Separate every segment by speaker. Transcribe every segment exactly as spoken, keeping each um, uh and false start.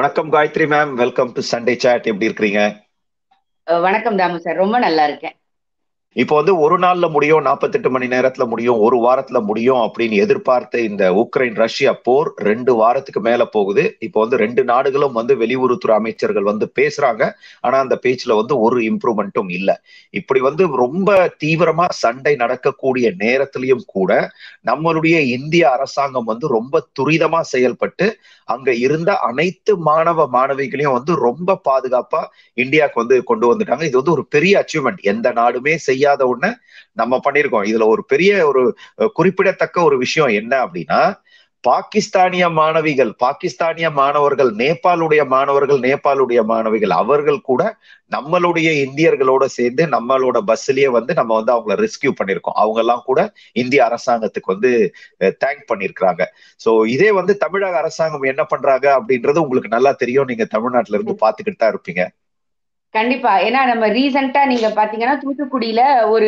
Speaker 1: வணக்கம் Gayathri ma'am, welcome to Sunday chat. எப்படி இருக்கீங்க?
Speaker 2: வணக்கம் தாமு சார், ரொம்ப நல்லா இருக்கேன்.
Speaker 1: இப்போ வந்து ஒரு நாள்ல முடியும், நாற்பத்தெட்டு மணி நேரத்துல முடியும், ஒரு வாரத்துல முடியும் அப்படின்னு எதிர்பார்த்த இந்த உக்ரைன் ரஷ்யா போர் ரெண்டு வாரத்துக்கு மேல போகுது. இப்போ வந்து ரெண்டு நாடுகளும் வந்து வெளியுறவுத்துறை அமைச்சர்கள் வந்து பேசுறாங்க. ஆனா அந்த பேச்சுல வந்து ஒரு இம்ப்ரூவ்மெண்ட்டும் இல்ல. இப்படி வந்து ரொம்ப தீவிரமா சண்டை நடக்கக்கூடிய நேரத்திலையும் கூட நம்மளுடைய இந்திய அரசாங்கம் வந்து ரொம்ப துரிதமா செயல்பட்டு அங்க இருந்த அனைத்து மாணவ மாணவிகளையும் வந்து ரொம்ப பாதுகாப்பா இந்தியாவுக்கு வந்து கொண்டு வந்துட்டாங்க. இது வந்து ஒரு பெரிய அச்சீவ்மெண்ட். எந்த நாடுமே செய்யாத ஒண்ணு நம்ம பண்ணிருக்கோம். இதுல ஒரு பெரிய ஒரு குறிப்பிடத்தக்க ஒரு விஷயம் என்ன அப்படின்னா, பாகிஸ்தானிய மாணவிகள், பாகிஸ்தானிய மாணவர்கள், நேபாளுடைய மாணவர்கள், நேபாளுடைய மாணவிகள் அவர்கள் கூட நம்மளுடைய இந்தியர்களோட சேர்ந்து நம்மளோட பஸ்லயே வந்து நம்ம வந்து அவங்களை ரெஸ்கியூ பண்ணிருக்கோம். அவங்க எல்லாம் கூட இந்திய அரசாங்கத்துக்கு வந்து தேங்க் பண்ணிருக்கிறாங்க. சோ இதே வந்து தமிழக அரசாங்கம் என்ன பண்றாங்க அப்படின்றது உங்களுக்கு நல்லா தெரியும். நீங்க தமிழ்நாட்டுல இருந்து பாத்துக்கிட்டு தான் இருப்பீங்க.
Speaker 2: கண்டிப்பா. ஏன்னா நம்ம ரீசெண்டா நீங்க பாத்தீங்கன்னா தூத்துக்குடியில ஒரு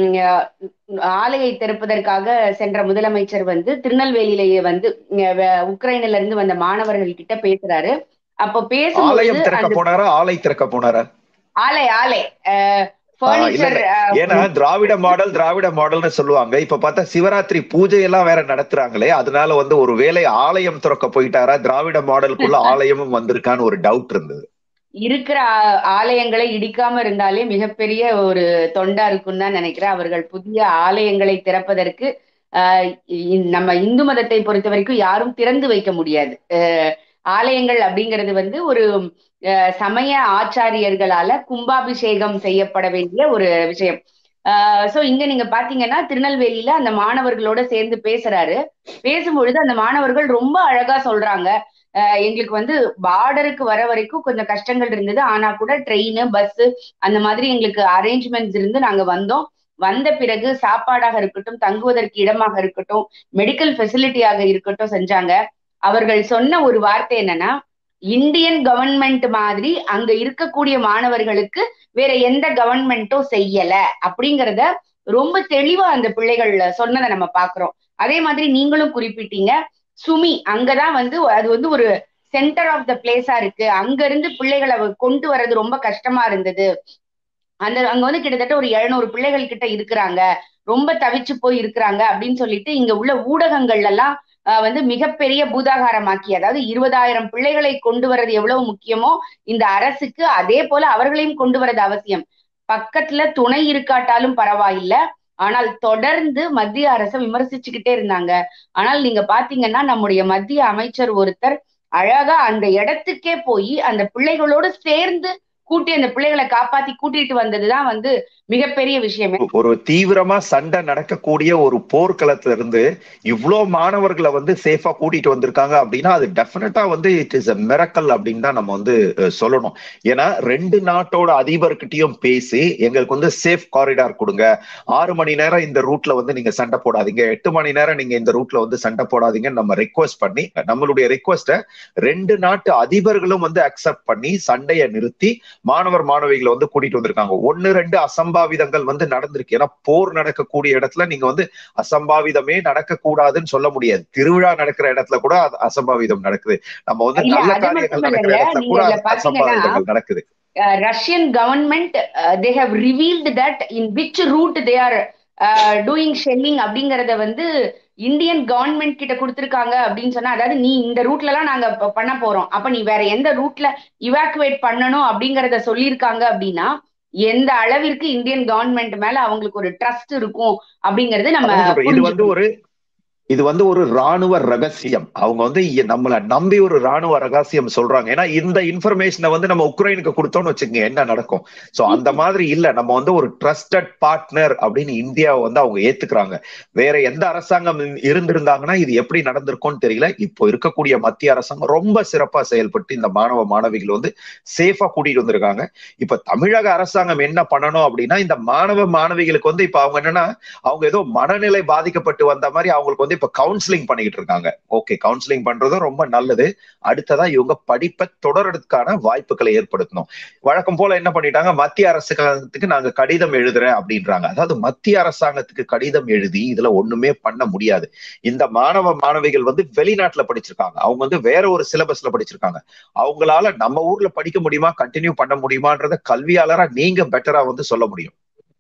Speaker 2: ஆலையை திறப்பதற்காக சென்ற முதலமைச்சர் வந்து திருநெல்வேலியிலேயே வந்து உக்ரைன்ல இருந்து வந்த மாணவர்கள் கிட்ட பேசுறாரு. அப்ப பேசும்பொழுது
Speaker 1: திறக்க போனாரா ஆலை திறக்க போனாரா
Speaker 2: ஆலை ஆலை
Speaker 1: ஏன்னா திராவிட மாடல் திராவிட மாடல்னு சொல்லுவாங்க. இப்ப பார்த்தா சிவராத்திரி பூஜை எல்லாம் வேற நடத்துறாங்களே, அதனால வந்து ஒரு வேலை ஆலயம் திறக்க போயிட்டாரா, திராவிட மாடலுக்குள்ள ஆலயமும் வந்திருக்கான்னு ஒரு டவுட் இருந்தது.
Speaker 2: இருக்கிற ஆலயங்களை இடிக்காம இருந்தாலே மிகப்பெரிய ஒரு தொண்டா இருக்குன்னு தான் நினைக்கிறேன். அவர்கள் புதிய ஆலயங்களை திறப்பதற்கு ஆஹ் நம்ம இந்து மதத்தை பொறுத்த வரைக்கும் யாரும் திறந்து வைக்க முடியாது. ஆலயங்கள் அப்படிங்கிறது வந்து ஒரு சமய ஆச்சாரியர்களால கும்பாபிஷேகம் செய்யப்பட வேண்டிய ஒரு விஷயம். ஆஹ் சோ இங்க நீங்க பாத்தீங்கன்னா திருநெல்வேலியில அந்த மாணவர்களோட சேர்ந்து பேசுறாரு. பேசும்பொழுது அந்த மாணவர்கள் ரொம்ப அழகா சொல்றாங்க, எங்களுக்கு வந்து பார்டருக்கு வர வரைக்கும் கொஞ்சம் கஷ்டங்கள் இருந்தது, ஆனா கூட ட்ரெயின் பஸ் அந்த மாதிரி எங்களுக்கு அரேஞ்ச்மெண்ட்ஸ் இருந்து நாங்க வந்தோம். வந்த பிறகு சாப்பாடாக இருக்கட்டும், தங்குவதற்கு இடமாக இருக்கட்டும், மெடிக்கல் ஃபெசிலிட்டியாக இருக்கட்டும் செஞ்சாங்க. அவர்கள் சொன்ன ஒரு வார்த்தை என்னன்னா, இந்தியன் கவர்மெண்ட் மாதிரி அங்க இருக்கக்கூடிய மாணவர்களுக்கு வேற எந்த கவர்மெண்ட்டும் செய்யல அப்படிங்கிறத ரொம்ப தெளிவா அந்த பிள்ளைகள் சொன்னதை நம்ம பாக்குறோம். அதே மாதிரி நீங்களும் குறிப்பிட்டீங்க, சுமி அங்கதான் வந்து அது வந்து ஒரு சென்டர் ஆஃப் த பிளேஸா இருக்கு, அங்க இருந்து பிள்ளைகளை கொண்டு வர்றது ரொம்ப கஷ்டமா இருந்தது. அந்த அங்க வந்து கிட்டத்தட்ட ஒரு எழுநூறு பிள்ளைகள் கிட்ட இருக்கிறாங்க, ரொம்ப தவிச்சு போய் இருக்கிறாங்க அப்படின்னு சொல்லிட்டு இங்க உள்ள ஊடகங்கள்ல எல்லாம் வந்து மிகப்பெரிய பூதாகாரமாக்கி, அதாவது இருபதாயிரம் பிள்ளைகளை கொண்டு வர்றது எவ்வளவு முக்கியமோ இந்த அரசுக்கு அதே போல அவர்களையும் கொண்டு வர்றது அவசியம். பக்கத்துல துணை இருக்காட்டாலும் பரவாயில்ல, ஆனால் தொடர்ந்து மத்திய அரசை விமர்சிச்சுக்கிட்டே இருந்தாங்க. ஆனால் நீங்க பாத்தீங்கன்னா நம்முடைய மத்திய அமைச்சர் ஒருத்தர் அழகா அந்த இடத்துக்கே போய் அந்த பிள்ளைகளோடு சேர்ந்து கூட்டி அந்த பிள்ளைகளை காப்பாத்தி கூட்டிட்டு வந்ததுதான் வந்து மிகப்பெரிய விஷயமே.
Speaker 1: ஒரு தீவிரமா சண்டை நடக்கக்கூடிய ஒரு போர்க்களத்துல இருந்து இவ்வளவு மாணவர்களை வந்து சேஃபா கூட்டிட்டு வந்திருக்காங்க அப்படின்னா அது டெஃபினட்டா வந்து இட் இஸ் எ மிரக்கல் அப்படின்னு தான் நம்ம வந்து சொல்லணும். ஏன்னா ரெண்டு நாட்டோட அதிபர்கிட்டையும் பேசி எங்களுக்கு வந்து சேஃப் காரிடார் கொடுங்க, ஆறு மணி நேரம் இந்த ரூட்ல வந்து நீங்க சண்டை போடாதீங்க, எட்டு மணி நேரம் நீங்க இந்த ரூட்ல வந்து சண்டை போடாதீங்கன்னு நம்ம ரெக்வஸ்ட் பண்ணி நம்மளுடைய ரெக்வஸ்ட ரெண்டு நாட்டு அதிபர்களும் வந்து அக்செப்ட் பண்ணி சண்டையை நிறுத்தி மாணவர் மாணவிகளை வந்து கூட்டிட்டு வந்திருக்காங்க. ஒன்னு ரெண்டு அசம்பாவிதங்கள் வந்து நடந்திருக்கு. ஏன்னா போர் நடக்கக்கூடிய இடத்துல நீங்க வந்து அசம்பாவிதமே நடக்கக்கூடாதுன்னு சொல்ல முடியாது. திருவிழா நடக்கிற இடத்துல கூட அசம்பாவிதம் நடக்குது. நம்ம வந்து நல்ல காரியங்கள் நடக்கிற இடத்துல கூட அசம்பாவிதங்கள் நடக்குது.
Speaker 2: Russian government they have revealed that in which route they are uh, doing shelling அப்படிங்கறத வந்து இந்தியன் கவர்மெண்ட் கிட்ட கொடுத்திருக்காங்க அப்படின்னு சொன்னா, அதாவது நீ இந்த ரூட்ல எல்லாம் நாங்க பண்ண போறோம், அப்ப நீ வேற எந்த ரூட்ல இவாக்குவேட் பண்ணணும் அப்படிங்கறத சொல்லியிருக்காங்க அப்படின்னா எந்த அளவிற்கு இந்தியன் கவர்மெண்ட் மேல அவங்களுக்கு ஒரு ட்ரஸ்ட் இருக்கும் அப்படிங்கிறது நம்ம
Speaker 1: இது வந்து ஒரு இது வந்து ஒரு ராணுவ ரகசியம். அவங்க வந்து நம்மளை நம்பி ஒரு ராணுவ ரகசியம் சொல்றாங்க. ஏன்னா இந்த இன்ஃபர்மேஷனை வந்து நம்ம உக்ரைனுக்கு கொடுத்தோம்னு வச்சுக்கோங்க, என்ன நடக்கும். சோ அந்த மாதிரி இல்ல, நம்ம வந்து ஒரு ட்ரஸ்டட் பார்ட்னர் அப்படின்னு இந்தியாவை வந்து அவங்க ஏத்துக்கிறாங்க. வேற எந்த அரசாங்கம் இருந்திருந்தாங்கன்னா இது எப்படி நடந்திருக்கும்னு தெரியல. இப்போ இருக்கக்கூடிய மத்திய அரசாங்கம் ரொம்ப சிறப்பா செயல்பட்டு இந்த மாணவ மாணவிகள் வந்து சேஃபா கூட்டிட்டு வந்திருக்காங்க. இப்ப தமிழக அரசாங்கம் என்ன பண்ணணும் அப்படின்னா, இந்த மாணவ மாணவிகளுக்கு வந்து இப்ப அவங்க என்னன்னா அவங்க ஏதோ மனநிலை பாதிக்கப்பட்டு வந்த மாதிரி அவங்களுக்கு வந்து இப்ப கவுன்சிலிங் பண்ணிக்கிட்டு இருக்காங்க. ஓகே, கவுன்சிலிங் பண்றதும் ரொம்ப நல்லது. அடுத்ததா இவங்க படிப்பை தொடர்றதுக்கான வாய்ப்புகளை ஏற்படுத்தணும். வழக்கம் போல என்ன பண்ணிட்டாங்க, மத்திய அரசாங்கத்துக்கு நாங்க கடிதம் எழுதுறேன் அப்படின்றாங்க. அதாவது மத்திய அரசாங்கத்துக்கு கடிதம் எழுதி இதுல ஒண்ணுமே பண்ண முடியாது. இந்த மாணவ மாணவிகள் வந்து வெளிநாட்டுல படிச்சிருக்காங்க, அவங்க வந்து வேற ஒரு சிலபஸ்ல படிச்சிருக்காங்க. அவங்களால நம்ம ஊர்ல படிக்க முடியுமா, கண்டினியூ பண்ண முடியுமான்றத கல்வியாளரா நீங்க பெட்டரா வந்து சொல்ல முடியும்.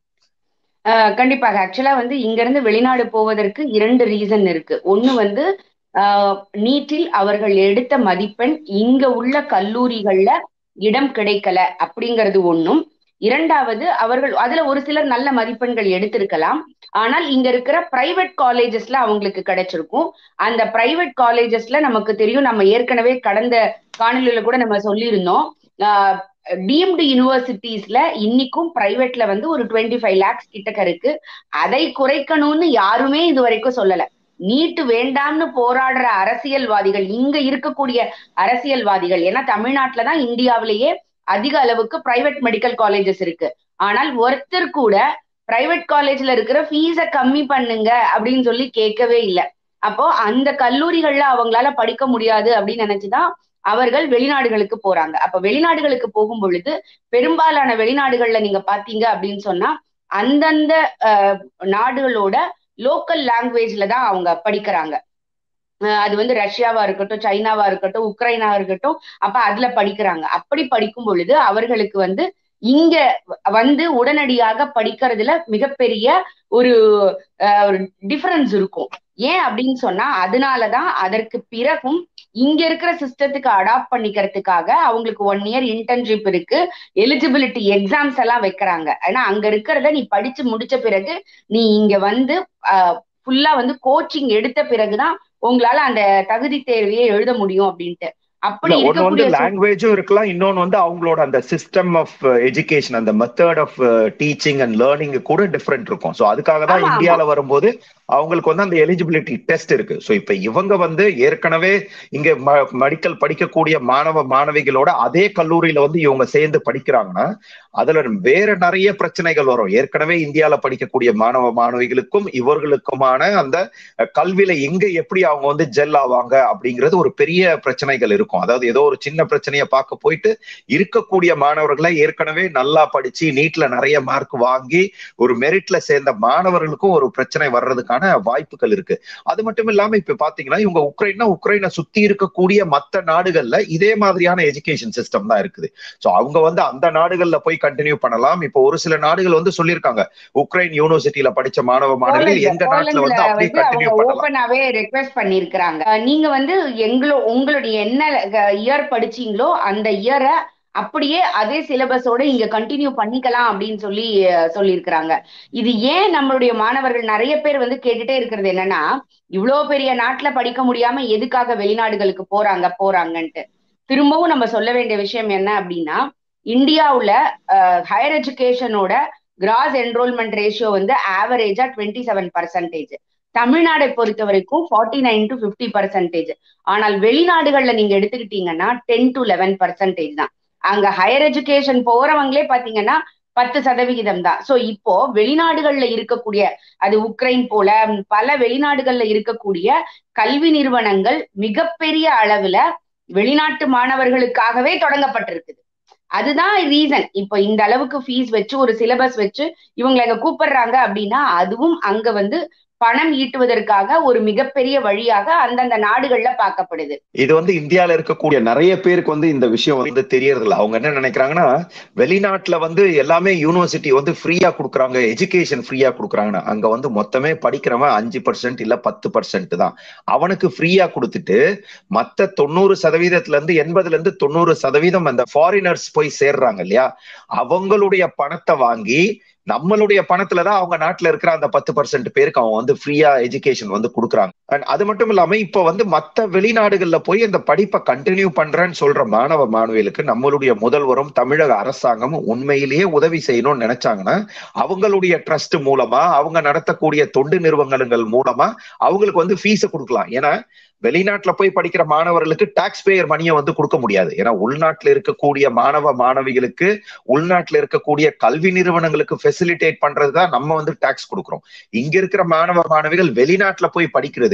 Speaker 2: அஹ் கண்டிப்பாக. ஆக்சுவலா வந்து இங்க இருந்து வெளிநாடு போவதற்கு இரண்டு ரீசன் இருக்கு. ஒண்ணு வந்து நீட்டில் அவர்கள் எடுத்த மதிப்பெண் இங்க உள்ள கல்லூரிகள்ல இடம் கிடைக்கல அப்படிங்கிறது ஒண்ணும். இரண்டாவது, அவர்கள் அதுல ஒரு சிலர் நல்ல மதிப்பெண்கள் எடுத்திருக்கலாம், ஆனால் இங்க இருக்கிற பிரைவேட் காலேஜஸ்ல அவங்களுக்கு கிடைச்சிருக்கும். அந்த பிரைவேட் காலேஜஸ்ல நமக்கு தெரியும், நம்ம ஏற்கனவே கடந்த காணொலியில கூட நம்ம சொல்லியிருந்தோம், டீம்டு யூனிவர்சிட்டிஸ்ல இன்னைக்கும் பிரைவேட்ல வந்து ஒரு டுவெண்ட்டி ஃபைவ் லேக்ஸ் கிட்டக்க இருக்கு. அதை குறைக்கணும்னு யாருமே இது வரைக்கும் சொல்லல. நீட்டு வேண்டாம்னு போராடுற அரசியல்வாதிகள், இங்க இருக்கக்கூடிய அரசியல்வாதிகள், ஏன்னா தமிழ்நாட்டுல தான் இந்தியாவிலேயே அதிக அளவுக்கு பிரைவேட் மெடிக்கல் காலேஜஸ் இருக்கு. ஆனால் ஒருத்தர் கூட பிரைவேட் காலேஜ்ல இருக்கிற ஃபீஸை கம்மி பண்ணுங்க அப்படின்னு சொல்லி கேட்கவே இல்லை. அப்போ அந்த கல்லூரிகள்ல அவங்களால படிக்க முடியாது அப்படின்னு நினைச்சுதான் அவர்கள் வெளிநாடுகளுக்கு போறாங்க. அப்ப வெளிநாடுகளுக்கு போகும் பொழுது பெரும்பாலான வெளிநாடுகள்ல நீங்க பாத்தீங்க அப்படின்னு சொன்னா அந்தந்த நாடுகளோட லோக்கல் லாங்குவேஜ்ல தான் அவங்க படிக்கிறாங்க. அது வந்து ரஷ்யாவா இருக்கட்டும், சைனாவா இருக்கட்டும், உக்ரைனா இருக்கட்டும், அப்ப அதுல படிக்கிறாங்க. அப்படி படிக்கும் பொழுது அவர்களுக்கு வந்து இங்க வந்து உடனடியாக படிக்கிறதுல மிகப்பெரிய ஒரு டிஃபரன்ஸ் இருக்கும். ஏன் அப்படின்னு சொன்னா அதனாலதான் அதற்கு பிறகும் இங்க இருக்கிற சிஸ்டத்துக்கு அடாப்ட் பண்ணிக்கிறதுக்காக அவங்களுக்கு ஒன் இயர் இன்டர்ன்ஷிப் இருக்கு, எலிஜிபிலிட்டி எக்ஸாம்ஸ் எல்லாம் வைக்கிறாங்க. ஏன்னா அங்க இருக்கிறத நீ படிச்சு முடிச்ச பிறகு நீ இங்க வந்து ஃபுல்லா வந்து கோச்சிங் எடுத்த பிறகுதான் உங்களால அந்த தகுதி தேர்வையே எழுத முடியும் அப்படின்ட்டு. அப்படி
Speaker 1: இருக்கக்கூடிய லாங்குவேஜும் இருக்கலாம், இன்னொன்னு வந்து அவங்களோட அந்த சிஸ்டம் ஆஃப் எஜுகேஷன், அந்த method of teaching and learning கூட டிஃபரெண்ட் இருக்கும். சோ அதுக்காக தான் இந்தியால வரும்போது அவங்களுக்கு வந்து அந்த எலிஜிபிலிட்டி டெஸ்ட் இருக்கு. சோ இப்ப இவங்க வந்து ஏற்கனவே இங்க மெடிக்கல் படிக்கக்கூடிய மாணவ மாணவிகளோட அதே கல்லூரியில வந்து இவங்க சேர்ந்து படிக்கிறாங்கன்னா அதுல வேற நிறைய பிரச்சனைகள் வரும். ஏற்கனவே இந்தியால படிக்கக்கூடிய மாணவ மாணவிகளுக்கும் இவர்களுக்குமான அந்த கல்வியில எங்க எப்படி அவங்க வந்து ஜெல் ஆவாங்க அப்படிங்கிறது ஒரு பெரிய பிரச்சனைகள் இருக்கும். அதாவது ஏதோ ஒரு சின்ன பிரச்சனையை பார்க்க போயிட்டு இருக்கக்கூடிய மாணவர்களை ஏற்கனவே நல்லா படிச்சு நீட்ல நிறைய மார்க் வாங்கி ஒரு மெரிட்ல சேர்ந்த மாணவர்களுக்கும் ஒரு பிரச்சனை வர்றதுக்கான வாய்ப்புகள் இருக்கு. அது மட்டும் இல்லாம இப்ப பாத்தீங்கன்னா இவங்க உக்ரைன்னா உக்ரைனை சுத்தி இருக்கக்கூடிய மற்ற நாடுகள்ல இதே மாதிரியான எஜுகேஷன் சிஸ்டம் தான் இருக்குது. சோ அவங்க வந்து அந்த நாடுகள்ல போய் கண்டினியூ பண்ணலாம். இப்போ ஒரு சில நாடுகள் வந்து சொல்லியிருக்காங்க, உக்ரைன் யூனிவர்சிட்டியில படிச்ச மாணவ மாணவிகள் எங்க நாட்டுல வந்து அப்படியே கண்டினியூ பண்ணலாம்.
Speaker 2: ஓபனாவே ரெக்வெஸ்ட் பண்ணிருக்காங்க. நீங்க வந்து எங்களோ உங்களுடைய என்ன இயர் படிச்சீங்களோ அந்த இயரை அப்படியே அதே சிலபஸோட இங்க கண்டினியூ பண்ணிக்கலாம் அப்படின்னு சொல்லி சொல்லியிருக்கிறாங்க. இது ஏன் நம்மளுடைய மாணவர்கள் நிறைய பேர் வந்து கேட்டுட்டே இருக்கிறது என்னன்னா, இவ்வளவு பெரிய நாட்டுல படிக்க முடியாம எதுக்காக வெளிநாடுகளுக்கு போறாங்க போறாங்கன்ட்டு. திரும்பவும் நம்ம சொல்ல வேண்டிய விஷயம் என்ன அப்படின்னா, இந்தியாவுல ஹையர் எஜுகேஷனோட கிராஸ் என்ரோல்மெண்ட் ரேஷியோ வந்து ஆவரேஜா டுவெண்ட்டி செவன் பர்சன்டேஜ், தமிழ்நாடை பொறுத்த வரைக்கும் forty nine to fifty percentage. ஆனால் வெளிநாடுகள்ல நீங்க எடுத்துக்கிட்டீங்கன்னா டென் டு லெவன் பர்சன்டேஜ் தான். அங்க ஹையர் எஜுகேஷன் போறவங்களே பாத்தீங்கன்னா பத்து சதவிகிதம் தான். சோ இப்போ வெளிநாடுகள்ல இருக்கக்கூடிய, அது உக்ரைன் போல பல வெளிநாடுகள்ல இருக்கக்கூடிய கல்வி நிறுவனங்கள் மிகப்பெரிய அளவுல வெளிநாட்டு மாணவர்களுக்காகவே தொடங்கப்பட்டிருக்குது. அதுதான் ரீசன். இப்போ இந்த அளவுக்கு ஃபீஸ் வச்சு ஒரு சிலபஸ் வச்சு இவங்களை அங்க கூப்பிடுறாங்க அப்படின்னா அதுவும் அங்க வந்து பணம் ஈட்டுவதற்காக ஒரு மிகப்பெரிய வழியாக அந்தந்த நாடுகள்ல பார்க்கப்படுது.
Speaker 1: இது வந்து இந்தியால இருக்கக்கூடிய நிறைய பேருக்கு வந்து இந்த விஷயம் வந்து தெரியறது இல்லை. அவங்க என்ன நினைக்கிறாங்கன்னா, வெளிநாட்டுல வந்து எல்லாமே யூனிவர்சிட்டி வந்து ஃப்ரீயா கொடுக்குறாங்க, எஜுகேஷன் ஃப்ரீயா கொடுக்குறாங்கன்னா அங்க வந்து மொத்தமே படிக்கிறவன் அஞ்சு பர்சன்ட் இல்ல பத்து பர்சன்ட் தான். அவனுக்கு ஃப்ரீயா கொடுத்துட்டு மத்த தொண்ணூறு சதவீதத்துல இருந்து எண்பதுல இருந்து தொண்ணூறு சதவீதம் அந்த ஃபாரினர்ஸ் போய் சேர்றாங்க இல்லையா, அவங்களுடைய பணத்தை வாங்கி நம்மளுடைய பணத்துலதான் அவங்க நாட்டுல இருக்கிற அந்த பத்து பர்சன்ட் பேருக்கு அவங்க வந்து ஃப்ரீயா எஜுகேஷன் வந்து கொடுக்குறாங்க. அது மட்டும் இல்லாம இப்ப வந்து மத்த வெளிநாடுகள்ல போய் இந்த படிப்பை கண்டினியூ பண்றேன்னு சொல்ற மாணவ மாணவிகளுக்கு நம்மளுடைய முதல்வரும் தமிழக அரசாங்கமும் உண்மையிலேயே உதவி செய்யணும்னு நினைச்சாங்கன்னா அவங்களுடைய ட்ரஸ்ட் மூலமா, அவங்க நடத்தக்கூடிய தொண்டு நிறுவனங்கள் மூலமா அவங்களுக்கு வந்து ஃபீஸை கொடுக்கலாம். ஏன்னா வெளிநாட்டுல போய் படிக்கிற மாணவர்களுக்கு டாக்ஸ் பேயர் மணியை வந்து கொடுக்க முடியாது. ஏன்னா உள்நாட்டுல இருக்கக்கூடிய மாணவ மாணவிகளுக்கு உள்நாட்டுல இருக்கக்கூடிய கல்வி நிறுவனங்களுக்கு ஃபெசிலிட்டேட் பண்றதுதான் நம்ம வந்து டாக்ஸ் கொடுக்குறோம். இங்க இருக்கிற மாணவ மாணவிகள் வெளிநாட்டுல போய் படிக்கிறதுக்கு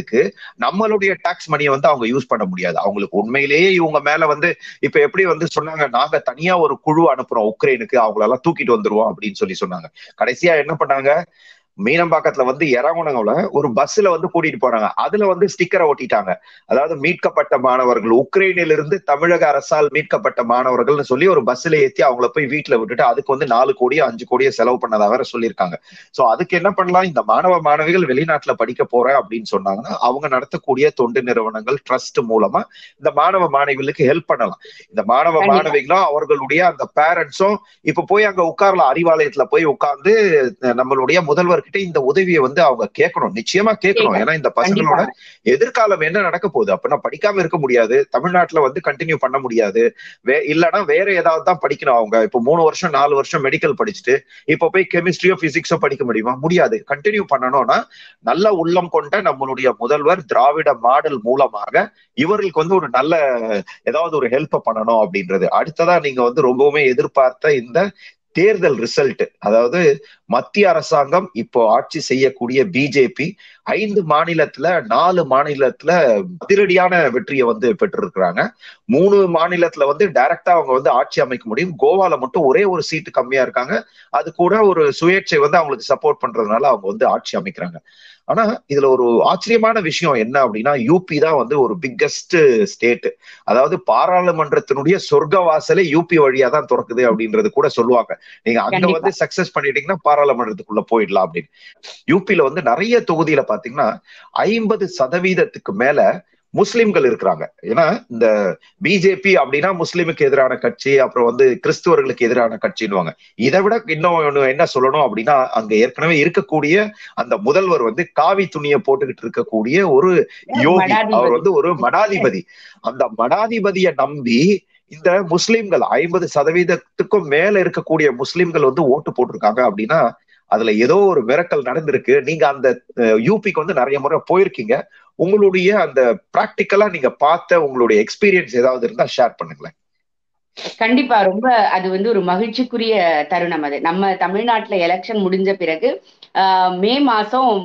Speaker 1: பண்றதுக்கு நம்மளுடைய டாக்ஸ் மணியை வந்து அவங்க யூஸ் பண்ண முடியாது. அவங்களுக்கு உண்மையிலேயே இவங்க மேல வந்து இப்ப எப்படி வந்து சொன்னாங்க, நாங்க தனியா ஒரு குழு அனுப்புறோம் உக்ரைனுக்கு, அவங்களெல்லாம் தூக்கிட்டு வந்துருவோம் அப்படின்னு சொல்லி சொன்னாங்க. கடைசியா என்ன பண்ணாங்க, மீனம்பாக்கத்துல வந்து இறங்குனவங்கள ஒரு பஸ்ல வந்து கூட்டிட்டு போனாங்க. அதுல வந்து ஸ்டிக்கரை ஒட்டிட்டாங்க. அதாவது மீட்கப்பட்ட மாணவர்கள், உக்ரைனிலிருந்து தமிழக அரசால் மீட்கப்பட்ட மாணவர்கள்னு சொல்லி ஒரு பஸ்ல ஏத்தி அவங்கள போய் வீட்டுல விட்டுட்டு அதுக்கு வந்து நாலு கோடியோ அஞ்சு கோடியோ செலவு பண்ணதா வேற சொல்லியிருக்காங்க. சோ அதுக்கு என்ன பண்ணலாம், இந்த மாணவ மாணவிகள் வெளிநாட்டுல படிக்க போறேன் அப்படின்னு சொன்னாங்கன்னா அவங்க நடத்தக்கூடிய தொண்டு நிறுவனங்கள் ட்ரஸ்ட் மூலமா இந்த மாணவ மாணவிகளுக்கு ஹெல்ப் பண்ணலாம். இந்த மாணவ மாணவிகளும் அவர்களுடைய அந்த பேரண்ட்ஸும் இப்ப போய் அங்க உட்காரலாம், அறிவாலயத்துல போய் உட்கார்ந்து நம்மளுடைய முதல்வர் கிட்ட இந்த உதவியை வந்து அவங்க கேட்கணும், நிச்சயமா கேட்கணும். ஏன்னா இந்த பசங்களோட எதிர்காலம் என்ன நடக்க போகுது, அப்படின்னா படிக்காம இருக்க முடியாது, தமிழ்நாட்டுல வந்து கண்டினியூ பண்ண முடியாது, வே இல்லைன்னா வேற ஏதாவது தான் படிக்கணும். அவங்க இப்ப மூணு வருஷம் நாலு வருஷம் மெடிக்கல் படிச்சுட்டு இப்ப போய் கெமிஸ்ட்ரியோ பிசிக்ஸோ படிக்க முடியுமா? முடியாது. கண்டினியூ பண்ணணும்னா நல்ல உள்ளம் கொண்ட நம்மளுடைய முதல்வர் திராவிட மாடல் மூலமாக இவர்களுக்கு வந்து ஒரு நல்ல ஏதாவது ஒரு ஹெல்ப் பண்ணணும் அப்படின்றது. அடுத்ததா நீங்க வந்து ரொம்பவுமே எதிர்பார்த்த இந்த தேர்தல் ரிசல்ட், அதாவது மத்திய அரசாங்கம் இப்போ ஆட்சி செய்யக்கூடிய பிஜேபி ஐந்து மாநிலத்துல நாலு மாநிலத்துல அதிரடியான வெற்றியை வந்து பெற்றிருக்கிறாங்க. மூணு மாநிலத்துல வந்து டைரக்டா அவங்க வந்து ஆட்சி அமைக்க முடியும். கோவால மட்டும் ஒரே ஒரு சீட்டு கம்மியா இருக்காங்க, அது கூட ஒரு சுயேட்சை வந்து அவங்களுக்கு சப்போர்ட் பண்றதுனால அவங்க வந்து ஆட்சி அமைக்கிறாங்க. ஆனா இதுல ஒரு ஆச்சரியமான விஷயம் என்ன அப்படின்னா, யூபி தான் வந்து ஒரு பிக்கஸ்ட் ஸ்டேட். அதாவது பாராளுமன்றத்தினுடைய சொர்க்க வாசலே யூபி வழியா தான் திறக்குது அப்படின்றது கூட சொல்லுவாங்க. நீங்க அங்க வந்து சக்சஸ் பண்ணிட்டீங்கன்னா பாராளுமன்றத்துக்குள்ள போயிடலாம் அப்படின்னு. யூபியில வந்து நிறைய தொகுதியில பாத்தீங்கன்னா ஐம்பது சதவீதத்துக்கு மேல முஸ்லிம்கள் இருக்கிறாங்க. ஏன்னா இந்த பிஜேபி அப்படின்னா முஸ்லிமுக்கு எதிரான கட்சி, அப்புறம் வந்து கிறிஸ்துவர்களுக்கு எதிரான கட்சின்னுவாங்க. இதை விட இன்னும் என்ன சொல்லணும் அப்படின்னா, அங்க ஏற்கனவே இருக்கக்கூடிய அந்த முதல்வர் வந்து காவி துணியை போட்டுக்கிட்டு இருக்கக்கூடிய ஒரு யோகி, அவர் வந்து ஒரு மடாதிபதி. அந்த மடாதிபதியை நம்பி இந்த முஸ்லிம்கள் ஐம்பது சதவீதத்துக்கும் மேல இருக்கக்கூடிய முஸ்லிம்கள் வந்து ஓட்டு போட்டிருக்காங்க அப்படின்னா அதுல ஏதோ ஒரு மிரக்கல் நடந்திருக்கு. நீங்க அந்த யூபிக்கு வந்து நிறைய முறை போயிருக்கீங்க, உங்களுடைய அந்த பிராக்டிக்கலா நீங்க பார்த்த உங்களுடைய எக்ஸ்பீரியன்ஸ் ஏதாவது இருந்தா ஷேர் பண்ணுங்களேன்.
Speaker 2: கண்டிப்பா, ரொம்ப அது வந்து ஒரு மகிழ்ச்சிக்குரிய தருணம். அது நம்ம தமிழ்நாட்டுல எலெக்ஷன் முடிஞ்ச பிறகு ஆஹ் மே மாசம்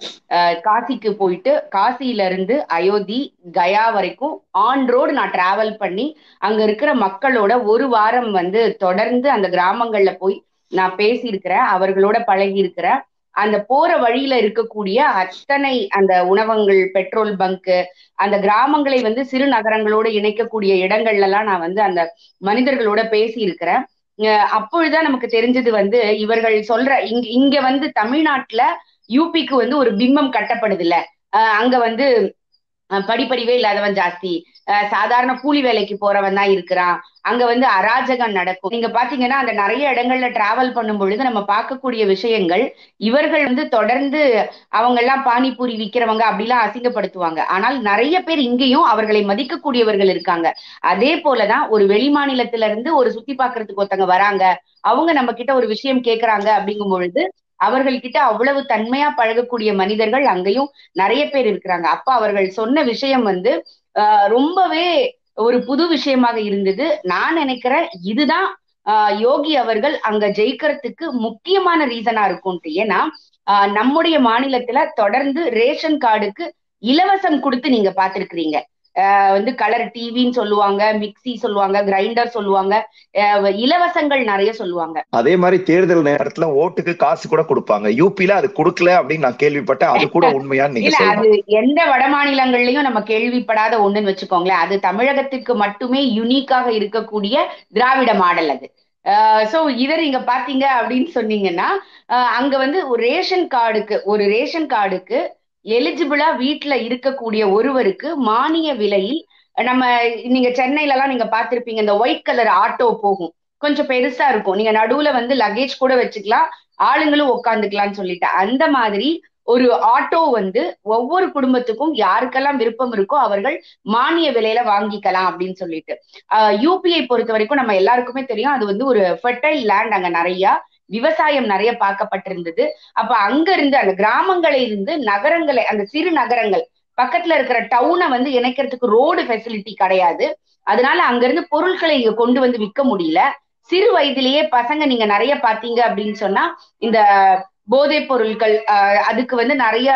Speaker 2: காசிக்கு போயிட்டு, காசியில இருந்து அயோத்தி கயா வரைக்கும் ஆன் ரோடு நான் டிராவல் பண்ணி அங்க இருக்கிற மக்களோட ஒரு வாரம் வந்து தொடர்ந்து அந்த கிராமங்கள்ல போய் நான் பேசியிருக்கிறேன், அவர்களோட பழகி இருக்கிறேன். அந்த போற வழியில இருக்கக்கூடிய அத்தனை அந்த உணவகங்கள், பெட்ரோல் பங்கு, அந்த கிராமங்களை வந்து சிறு நகரங்களோடு இணைக்கக்கூடிய இடங்கள்ல எல்லாம் நான் வந்து அந்த மனிதர்களோட பேசி இருக்கிறேன். அப்பொழுதுதான் நமக்கு தெரிஞ்சது வந்து, இவர்கள் சொல்ற இங்க இங்க வந்து தமிழ்நாட்டுல யூபிக்கு வந்து ஒரு பிம்பம் கட்டப்படுது இல்ல, அஹ் அங்க வந்து படிப்பறிவே இல்லாதவன் ஜாஸ்தி, சாதாரண கூலி வேலைக்கு போறவன் தான் இருக்கிறான், அங்க வந்து அராஜகம் நடக்கும். நீங்க பாத்தீங்கன்னா அந்த நிறைய இடங்கள்ல டிராவல் பண்ணும் பொழுது நம்ம பார்க்கக்கூடிய விஷயங்கள், இவர்கள் வந்து தொடர்ந்து அவங்க எல்லாம் பானிபூரி விற்கிறவங்க அப்படிலாம் அசிங்கப்படுத்துவாங்க. ஆனால் நிறைய பேர் இங்கேயும் அவர்களை மதிக்கக்கூடியவர்கள் இருக்காங்க. அதே போலதான் ஒரு வெளி மாநிலத்தில இருந்து ஒரு சுத்தி பாக்குறதுக்கு ஒருத்தங்க வராங்க, அவங்க நம்ம கிட்ட ஒரு விஷயம் கேட்கறாங்க அப்படிங்கும் பொழுது அவர்கள் கிட்ட அவ்வளவு தன்மையா பழகக்கூடிய மனிதர்கள் அங்கேயும் நிறைய பேர் இருக்கிறாங்க. அப்ப அவர்கள் சொன்ன விஷயம் வந்து ஆஹ் ரொம்பவே ஒரு புது விஷயமாக இருந்தது. நான் நினைக்கிறேன் இதுதான் ஆஹ் யோகி அவர்கள் அங்க ஜெயிக்கிறதுக்கு முக்கியமான ரீசனா இருக்கும்ட்டு. ஏன்னா ஆஹ் நம்முடைய மாநிலத்துல தொடர்ந்து ரேஷன் கார்டுக்கு இலவசம் கொடுத்து நீங்க பாத்துருக்கிறீங்க. ஆஹ் வந்து கலர் டிவின்னு சொல்லுவாங்க, மிக்சி சொல்லுவாங்க, கிரைண்டர் சொல்லுவாங்க, இலவசங்கள் நிறைய சொல்லுவாங்க.
Speaker 1: அதே மாதிரி தேர்தல் நேரத்துல ஓட்டுக்கு காசு கூட கொடுப்பாங்க. யூபில அது கொடுக்கல அப்படின்னு நான் கேள்விப்பட்டேன். அது கூட உண்மையான்னு நீங்க சொல்லுங்க.
Speaker 2: அது எந்த வட மாநிலங்கள்லயும் நம்ம கேள்விப்படாத ஒண்ணுன்னு வச்சுக்கோங்களேன். அது தமிழகத்திற்கு மட்டுமே யூனிக்காக இருக்கக்கூடிய திராவிட மாடல் அது. சோ இதை நீங்க பாத்தீங்க அப்படின்னு சொன்னீங்கன்னா, அங்க வந்து ஒரு ரேஷன் கார்டுக்கு ஒரு ரேஷன் கார்டுக்கு எலிஜிபிளா வீட்டுல இருக்கக்கூடிய ஒருவருக்கு மானிய விலையில், நம்ம நீங்க சென்னையில எல்லாம் நீங்க பாத்திருப்பீங்க, இந்த ஒயிட் கலர் ஆட்டோ போகும், கொஞ்சம் பெருசா இருக்கும், நீங்க நடுவுல வந்து லக்கேஜ் கூட வச்சுக்கலாம், ஆளுங்களும் உட்காந்துக்கலாம்னு சொல்லிட்டு, அந்த மாதிரி ஒரு ஆட்டோ வந்து ஒவ்வொரு குடும்பத்துக்கும் யாருக்கெல்லாம் விருப்பம் இருக்கோ அவர்கள் மானிய விலையில வாங்கிக்கலாம் அப்படின்னு சொல்லிட்டு. ஆஹ் யூபிஐ பொறுத்த வரைக்கும் நம்ம எல்லாருக்குமே தெரியும், அது வந்து ஒரு ஃபெர்டைல் லேண்ட், அங்க நிறைய விவசாயம் நிறைய பார்க்கப்பட்டிருந்தது. அப்ப அங்க இருந்து அந்த கிராமங்களை இருந்து நகரங்களை, அந்த சிறு நகரங்கள் பக்கத்துல இருக்கிற டவுனை வந்து இணைக்கிறதுக்கு ரோடு ஃபெசிலிட்டி கிடையாது. அதனால அங்க இருந்து பொருட்களை இங்க கொண்டு வந்து விற்க முடியல. சிறு வயதிலேயே பசங்க நீங்க நிறைய பாத்தீங்க அப்படின்னு சொன்னா இந்த போதைப் பொருட்கள், அஹ் அதுக்கு வந்து நிறைய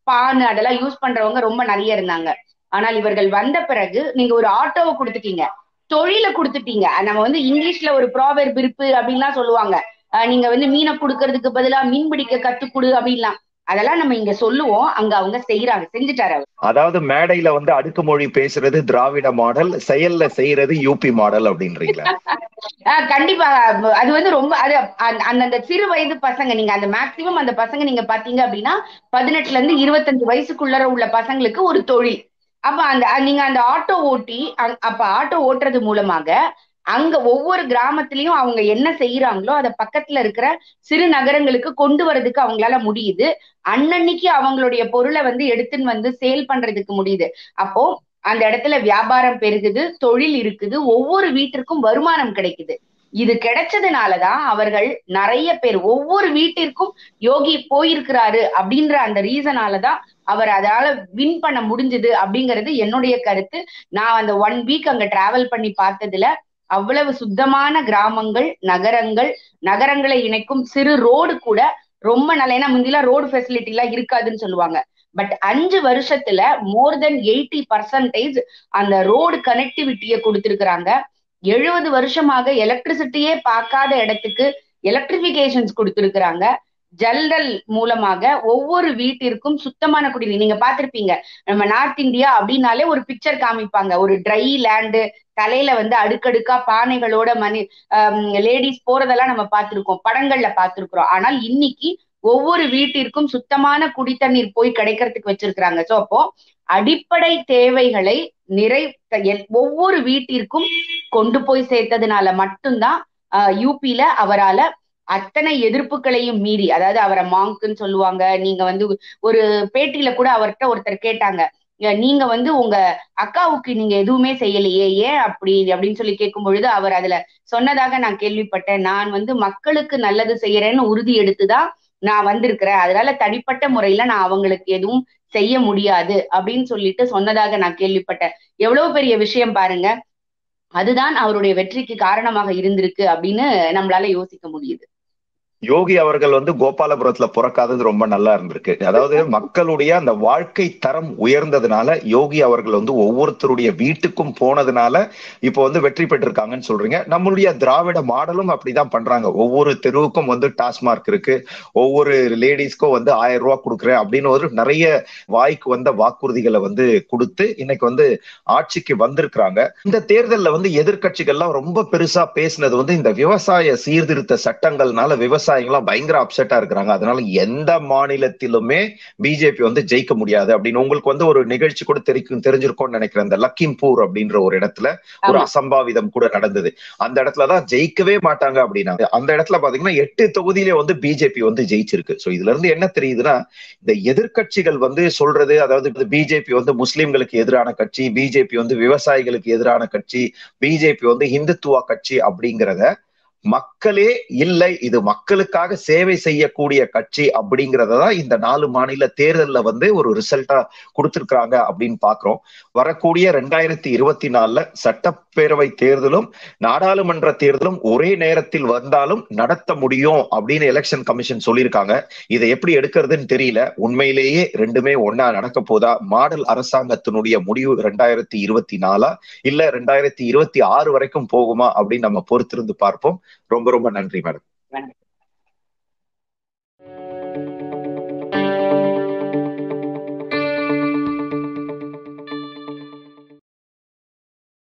Speaker 2: பான் அதெல்லாம் யூஸ் பண்றவங்க ரொம்ப நிறைய இருந்தாங்க. ஆனால் இவர்கள் வந்த பிறகு நீங்க ஒரு ஆட்டோவை கொடுத்துட்டீங்க, தொழிலை கொடுத்துட்டீங்க. நம்ம வந்து இங்கிலீஷ்ல ஒரு ப்ராவெர்ப் இருக்கு அப்படின்லாம் சொல்லுவாங்க. நீங்க வந்து மீனை கொடுக்கறதுக்கு பதிலா மீன் பிடிக்க கத்துக்கொடு அப்படின்லாம். அதெல்லாம் நம்ம இங்க சொல்லுவோம், அங்க அவங்க செய்யறாங்க, செஞ்சுட்டாரு.
Speaker 1: அதாவது மேடையில வந்து அடுக்குமொழி பேசுறது திராவிட மாடல், செயல்ல செய்யறது யூபி மாடல் அப்படின்றீங்களா?
Speaker 2: கண்டிப்பா. அது வந்து ரொம்ப அது அந்த சிறு வயது பசங்க, நீங்க அந்த மேக்சிமம் அந்த பசங்க நீங்க பாத்தீங்க அப்படின்னா பதினெட்டுல இருந்து இருபத்தஞ்சு வயசுக்குள்ள உள்ள பசங்களுக்கு ஒரு தொழில். அப்ப அந்த நீங்க அந்த ஆட்டோ ஓட்டி அப்ப ஆட்டோ ஓட்டுறது மூலமாக அங்க ஒவ்வொரு கிராமத்திலயும் அவங்க என்ன செய்யறாங்களோ அதை பக்கத்துல இருக்கிற சிறு நகரங்களுக்கு கொண்டு வரதுக்கு அவங்களால முடியுது. அன்னன்னைக்கு அவங்களுடைய பொருளை வந்து எடுத்துன்னு வந்து சேல் பண்றதுக்கு முடியுது. அப்போ அந்த இடத்துல வியாபாரம் பெருகுது, தொழில் இருக்குது, ஒவ்வொரு வீட்டிற்கும் வருமானம் கிடைக்குது. இது கிடைச்சதுனாலதான் அவர்கள் நிறைய பேர் ஒவ்வொரு வீட்டிற்கும் யோகி போயிருக்கிறாரு அப்படின்ற அந்த ரீசனாலதான் அவர் அதால வின் பண்ண முடிஞ்சது அப்படிங்கிறது என்னுடைய கருத்து. நான் அந்த ஒன் வீக் அங்க டிராவல் பண்ணி பார்த்ததுல அவ்வளவு சுத்தமான கிராமங்கள், நகரங்கள், நகரங்களை இணைக்கும் சிறு ரோடு கூட ரொம்ப நல்ல, ஏன்னா முந்திலாம் ரோடு ஃபெசிலிட்டி எல்லாம் இருக்காதுன்னு சொல்லுவாங்க. பட் அஞ்சு வருஷத்துல மோர் தென் எயிட்டி பர்சன்டேஜ் அந்த ரோடு கனெக்டிவிட்டியை கொடுத்திருக்கிறாங்க. எழுபது வருஷமாக எலக்ட்ரிசிட்டியே பார்க்காத இடத்துக்கு எலக்ட்ரிபிகேஷன்ஸ் கொடுத்திருக்கிறாங்க. ஜல்டல் மூலமாக ஒவ்வொரு வீட்டிற்கும் சுத்தமான குடிநீர். நீங்க பார்த்திருப்பீங்க, நம்ம நார்த் இந்தியா அப்படின்னாலே ஒரு பிக்சர் காமிப்பாங்க, ஒரு ட்ரை லேண்டு, தலையில வந்து அடுக்கடுக்கா பானைகளோட மணி லேடிஸ் போறதெல்லாம் நம்ம பார்த்திருக்கோம், படங்கள்ல பார்த்திருக்கிறோம். ஆனால் இன்னைக்கு ஒவ்வொரு வீட்டிற்கும் சுத்தமான குடித்தண்ணீர் போய் கிடைக்கிறதுக்கு வச்சிருக்கிறாங்க. சோ அப்போ அடிப்படை தேவைகளை நிறை ஒவ்வொரு வீட்டிற்கும் கொண்டு போய் சேர்த்ததுனால மட்டும்தான் அஹ் யூபியில அவரால அத்தனை எதிர்ப்புகளையும் மீறி, அதாவது அவரை மாங்க்ன்னு சொல்லுவாங்க. நீங்க வந்து ஒரு பேட்டியில கூட அவர்கிட்ட ஒருத்தர் கேட்டாங்க, நீங்க வந்து உங்க அக்காவுக்கு நீங்க எதுவுமே செய்யலையே, ஏன் அப்படி அப்படின்னு சொல்லி கேட்கும் பொழுது அவர் அதுல சொன்னதாக நான் கேள்விப்பட்டேன், நான் வந்து மக்களுக்கு நல்லது செய்யறேன்னு உறுதி எடுத்துதான் நான் வந்திருக்கிறேன், அதனால தனிப்பட்ட முறையில நான் அவங்களுக்கு எதுவும் செய்ய முடியாது அப்படின்னு சொல்லிட்டு சொன்னதாக நான் கேள்விப்பட்டேன். எவ்வளவு பெரிய விஷயம் பாருங்க. அதுதான் அவருடைய வெற்றிக்கு காரணமாக இருந்திருக்கு அப்படின்னு நம்மளால யோசிக்க முடியுது.
Speaker 1: யோகி அவர்கள் வந்து கோபாலபுரத்துல பிறக்காதது ரொம்ப நல்லா இருந்திருக்கு. அதாவது மக்களுடைய அந்த வாழ்க்கை தரம் உயர்ந்ததுனால யோகி அவர்கள் வந்து ஒவ்வொருத்தருடைய வீட்டுக்கும் போனதுனால இப்போ வந்து வெற்றி பெற்றிருக்காங்கன்னு சொல்றீங்க. நம்மளுடைய திராவிட மாடலும் அப்படிதான் பண்றாங்க. ஒவ்வொரு தெருவுக்கும் வந்து டாஸ்மார்க் இருக்கு, ஒவ்வொரு லேடிஸ்க்கும் வந்து ஆயிரம் ரூபாய் கொடுக்குறேன் அப்படின்னு ஒரு நிறைய வாய்க்கு வந்த வாக்குறுதிகளை வந்து கொடுத்து இன்னைக்கு வந்து ஆட்சிக்கு வந்திருக்கிறாங்க. இந்த தேர்தலில் வந்து எதிர்கட்சிகள்லாம் ரொம்ப பெருசா பேசினது வந்து இந்த விவசாய சீர்திருத்த சட்டங்கள்னால விவசாய பயங்கர அப்செட்டா இருக்கிறாங்க, அதனால எந்த மாநிலத்திலுமே பிஜேபி வந்து ஜெயிக்க முடியாது அப்படின்னு. உங்களுக்கு வந்து ஒரு நிகழ்ச்சி கூட தெரிக்கும் தெரிஞ்சிருக்கும்னு நினைக்கிறேன், இந்த லக்கிம்பூர் அப்படின்ற ஒரு இடத்துல ஒரு அசம்பாவிதம் கூட நடந்தது. அந்த இடத்துலதான் ஜெயிக்கவே மாட்டாங்க அப்படின்னா அந்த இடத்துல பாத்தீங்கன்னா எட்டு தொகுதியிலே வந்து பிஜேபி வந்து ஜெயிச்சிருக்கு. சோ இதுல இருந்து என்ன தெரியுதுன்னா, இந்த எதிர்கட்சிகள் வந்து சொல்றது, அதாவது பிஜேபி வந்து முஸ்லிம்களுக்கு எதிரான கட்சி, பிஜேபி வந்து விவசாயிகளுக்கு எதிரான கட்சி, பிஜேபி வந்து இந்துத்துவ கட்சி அப்படிங்கிறத மக்களே இல்லை, இது மக்களுக்காக சேவை செய்யக்கூடிய கட்சி அப்படிங்கறதான் இந்த நாலு மாநில தேர்தல்ல வந்து ஒரு ரிசல்ட்டா கொடுத்திருக்காங்க அப்படின்னு பாக்குறோம். வரக்கூடிய ரெண்டாயிரத்தி இருபத்தி நாலுல சட்டப்பேரவை தேர்தலும் நாடாளுமன்ற தேர்தலும் ஒரே நேரத்தில் வந்தாலும் நடத்த முடியும் அப்படின்னு எலெக்ஷன் கமிஷன் சொல்லியிருக்காங்க. இதை எப்படி எடுக்கிறதுன்னு தெரியல. உண்மையிலேயே ரெண்டுமே ஒன்னா நடக்க போதா? மாடல் அரசாங்கத்தினுடைய முடிவு ரெண்டாயிரத்தி இருபத்தி நாலா இல்ல ரெண்டாயிரத்தி இருபத்தி ஆறு வரைக்கும் போகுமா அப்படின்னு நம்ம பொறுத்திருந்து பார்ப்போம். ரொம்ப ரொம்ப நன்றி மேடம்.